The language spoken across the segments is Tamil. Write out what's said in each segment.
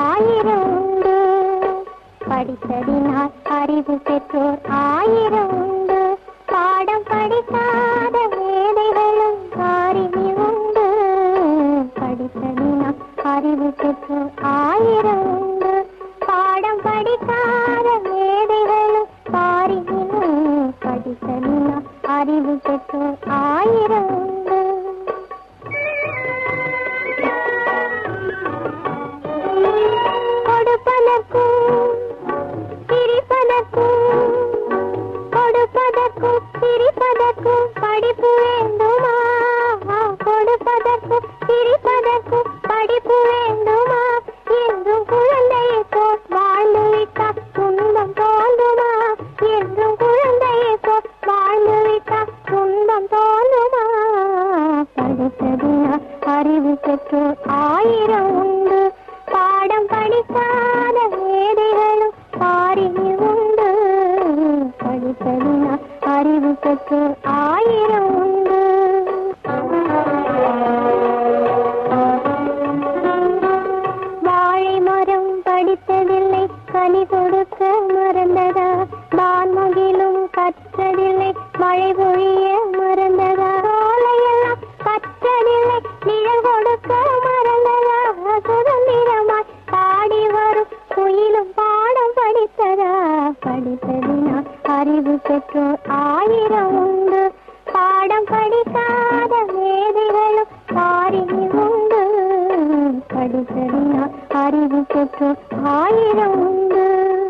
ஆயிரம் உண்டு. படித்ததினால் அறிவு பெற்றோர் ஆயிரம் உண்டு. பாடம் படிக்காத மேதைகளும் காரினி உண்டு. படித்ததினால் அறிவு பெற்றோர் ஆயிரம் உண்டு. பாடம் படிக்காத மேதைகளும் காரினிலும் படித்ததினால் அறிவு பெற்றோர் ஆயிரம் உண்டு. கொடுப்பதற்கும் சிரிப்பதற்கும் படிப்பு வேண்டுமா? கொடுப்பதற்கும் சிரிப்பதற்கும் படிப்பு வேண்டுமா? என்றும் குழந்தையை போல் வாழ்ந்து விட்டால் துன்பம் தோன்றுமா? என்றும் குழந்தையை போல் வாழ்ந்து விட்டால் துன்பம் தோன்றுமா? படித்ததினால் அறிவு பெற்றோர் ஆயிரம் உண்டு. பாடம் படிக்காத மேதைகளும் பாரினி உண்டு. படித்ததினால் அறிவு பெற்றோர் ஆயிரம் உண்டு. வாழை மரம் படித்ததில்லை, கனி கொடுக்க மறந்ததா? வான்முகிலும் கற்றதில்லை, மழை பொழிய மறந்ததா? சோலையெல்லாம் கற்றதில்லை, நிழல் கொடுக்க மறந்ததா? சுதந்திரமாய் பாடி வரும் குயிலும் பாடம் படித்ததா? படித்ததினால் அறிவு பெற்றோர் ஆயிரம் உண்டு. பாடம் படிக்காத மேதைகளும் பாரினி உண்டு. படித்ததினால் அறிவு பெற்றோர் ஆயிரம் உண்டு.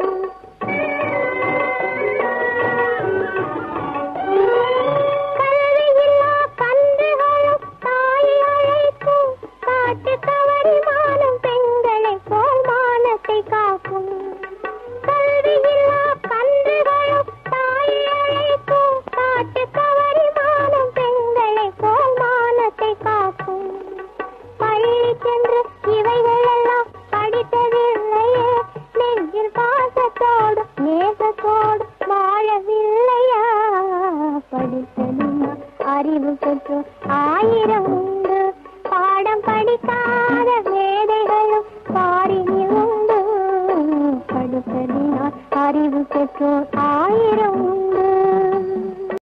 கல்வியில்லா கன்றுகளும் தாயை அழைக்கும். காட்டு தவறி மானும் பெண்களை போல் மானத்தை காக்கும். கல்வியில்லா கன்றுகளும் தாயை அழைக்கும். காட்டு தவறி மானும் பெண்களை போல் மானத்தை காக்கும். பள்ளி சென்று இவைகளெல்லாம் படித்ததில்லையே, நெஞ்சில் பாசத்தோடு நேசத்தோடு வாழவில்லையா? படித்ததினால் அறிவு பெற்றோர் ஆயிரம் உண்டு. பாடம் படிக்காத மேதைகளும் பாரினி உண்டு. படித்ததினால் அறிவு பெற்றோர் ஆயிரம் உண்டு.